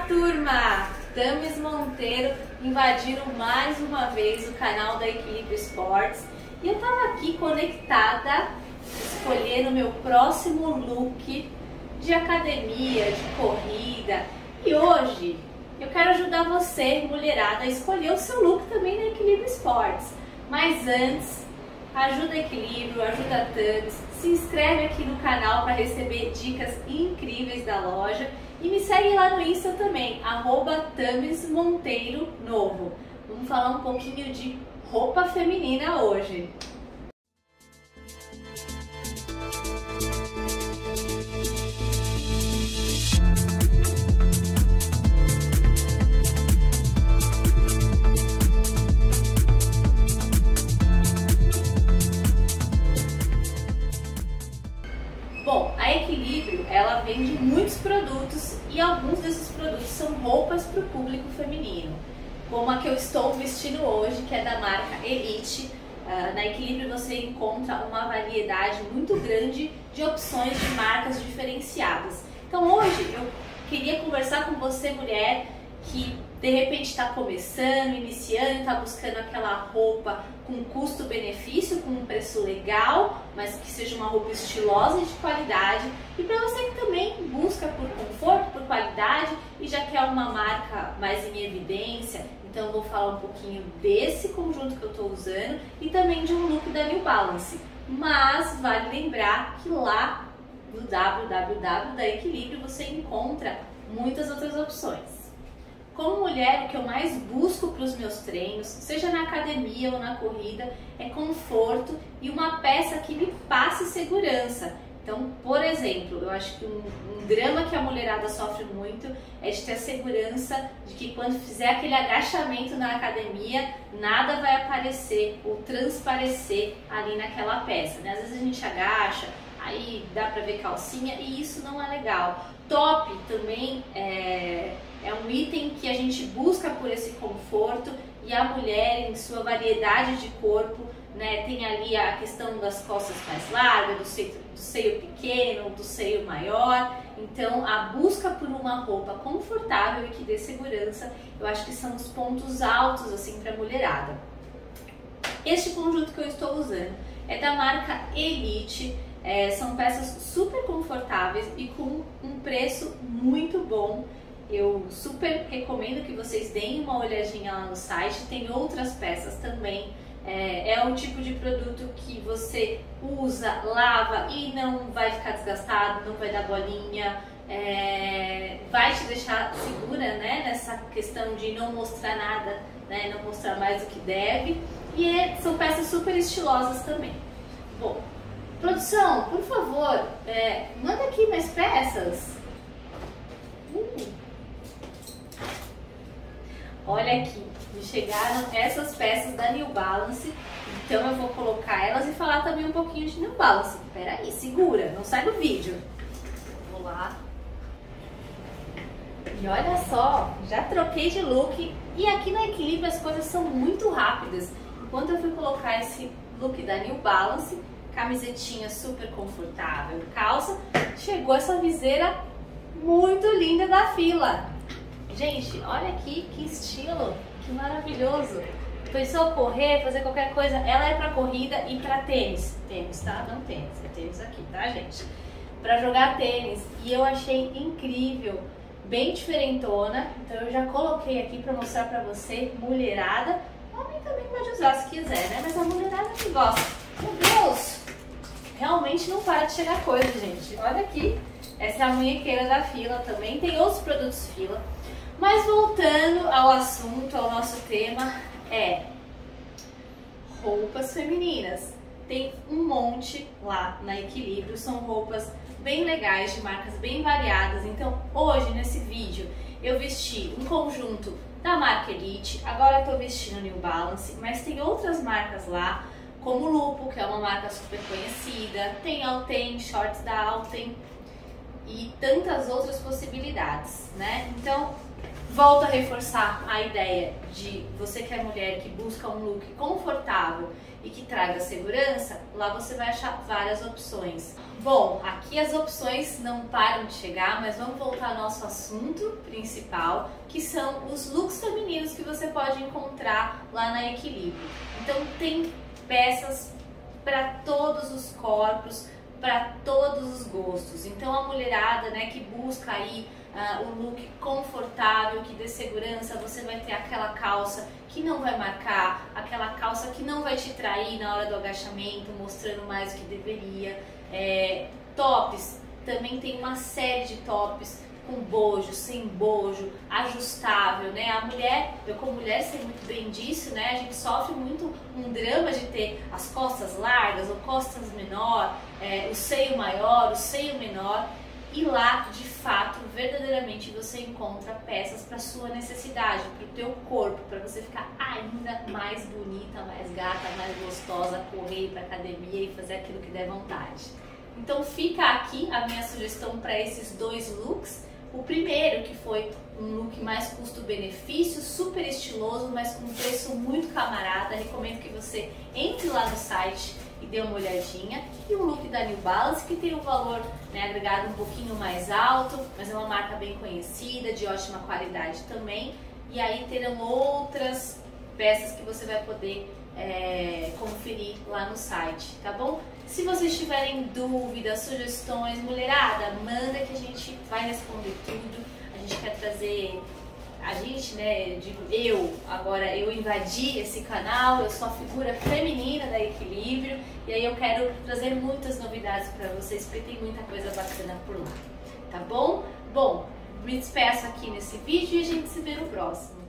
turma! Thames Monteiro invadiram mais uma vez o canal da Equilíbrio Esportes e eu tava aqui conectada, escolhendo o meu próximo look de academia, de corrida, e hoje eu quero ajudar você, mulherada, a escolher o seu look também na Equilíbrio Esportes. Mas antes, ajuda Equilíbrio, ajuda a Thames, se inscreve aqui no canal para receber dicas incríveis da loja e me segue lá no Insta também, @ThamesMonteiroNovo. Vamos falar um pouquinho de roupa feminina hoje. Bom, a Equilíbrio, ela vende muitos produtos e alguns desses produtos são roupas para o público feminino, como a que eu estou vestindo hoje, que é da marca Elite. Na Equilíbrio você encontra uma variedade muito grande de opções de marcas diferenciadas. Então hoje eu queria conversar com você, mulher, que de repente está começando, iniciando, está buscando aquela roupa com custo-benefício, com um preço legal, mas que seja uma roupa estilosa e de qualidade. E para você que também busca por conforto, por qualidade e já quer uma marca mais em evidência, então eu vou falar um pouquinho desse conjunto que eu estou usando e também de um look da New Balance. Mas vale lembrar que lá no www da Equilíbrio você encontra muitas outras opções. Como mulher, o que eu mais busco para os meus treinos, seja na academia ou na corrida, é conforto e uma peça que me passe segurança. Então, por exemplo, eu acho que um drama que a mulherada sofre muito é de ter a segurança de que quando fizer aquele agachamento na academia, nada vai aparecer ou transparecer ali naquela peça, né? Às vezes a gente agacha, aí dá pra ver calcinha e isso não é legal. Top também é um item que a gente busca por esse conforto e a mulher em sua variedade de corpo, né, tem ali a questão das costas mais largas, do seio pequeno, do seio maior. Então a busca por uma roupa confortável e que dê segurança, eu acho que são os pontos altos assim para a mulherada. Este conjunto que eu estou usando é da marca Elite. São peças super confortáveis e com um preço muito bom. Eu super recomendo que vocês deem uma olhadinha lá no site, tem outras peças também. É o tipo de produto que você usa, lava e não vai ficar desgastado, não vai dar bolinha, vai te deixar segura, né, nessa questão de não mostrar nada, né, não mostrar mais do que deve. E são peças super estilosas também. Bom, produção, por favor, manda aqui mais peças. Olha aqui, me chegaram essas peças da New Balance, então eu vou colocar elas e falar também um pouquinho de New Balance. Peraí, segura, não sai do vídeo. Vou lá. E olha só, já troquei de look e aqui na Equilíbrio as coisas são muito rápidas. Enquanto eu fui colocar esse look da New Balance, camisetinha super confortável, calça, chegou essa viseira muito linda da Fila. Gente, olha aqui que estilo, que maravilhoso. Pensou correr, fazer qualquer coisa, ela é pra corrida e pra tênis. Tênis, tá? Não tênis, é tênis aqui, tá, gente? Pra jogar tênis. E eu achei incrível, bem diferentona. Então eu já coloquei aqui pra mostrar pra você, mulherada. Homem também pode usar se quiser, né? Mas a mulherada que gosta. Meu Deus! Realmente não para de chegar coisa, gente. Olha aqui, essa é a munhequeira da Fila também. Tem outros produtos Fila. Mas voltando ao assunto, ao nosso tema, roupas femininas. Tem um monte lá na Equilíbrio, são roupas bem legais, de marcas bem variadas. Então hoje, nesse vídeo, eu vesti um conjunto da marca Elite, agora eu tô vestindo New Balance, mas tem outras marcas lá, como Lupo, que é uma marca super conhecida, tem Alten, shorts da Alten e tantas outras possibilidades, né? Então, volto a reforçar a ideia de você que é mulher que busca um look confortável e que traga segurança, lá você vai achar várias opções. Bom, aqui as opções não param de chegar, mas vamos voltar ao nosso assunto principal, que são os looks femininos que você pode encontrar lá na Equilíbrio. Então tem peças para todos os corpos, para todos os gostos. Então a mulherada, né, que busca aí um look confortável, que dê segurança, você vai ter aquela calça que não vai marcar, aquela calça que não vai te trair na hora do agachamento, mostrando mais do que deveria. Tops, também tem uma série de tops com bojo, sem bojo, ajustável, né? A mulher, eu como mulher sei muito bem disso, né? A gente sofre muito um drama de ter as costas largas ou costas menor, o seio maior, o seio menor. E lá, de fato, verdadeiramente você encontra peças para sua necessidade, para o teu corpo, para você ficar ainda mais bonita, mais gata, mais gostosa, correr para academia e fazer aquilo que der vontade. Então fica aqui a minha sugestão para esses dois looks. O primeiro, que foi um look mais custo-benefício, super estiloso, mas com um preço muito camarada. Recomendo que você entre lá no site e dê uma olhadinha. E o look da New Balance, que tem um valor, né, agregado um pouquinho mais alto, mas é uma marca bem conhecida, de ótima qualidade também. E aí terão outras peças que você vai poder conferir lá no site, tá bom? Se vocês tiverem dúvidas, sugestões, mulherada, manda que a gente vai responder tudo. A gente quer trazer, eu invadi esse canal, eu sou a figura feminina da Equilíbrio e aí eu quero trazer muitas novidades para vocês, porque tem muita coisa bacana por lá, tá bom? Bom, me despeço aqui nesse vídeo e a gente se vê no próximo.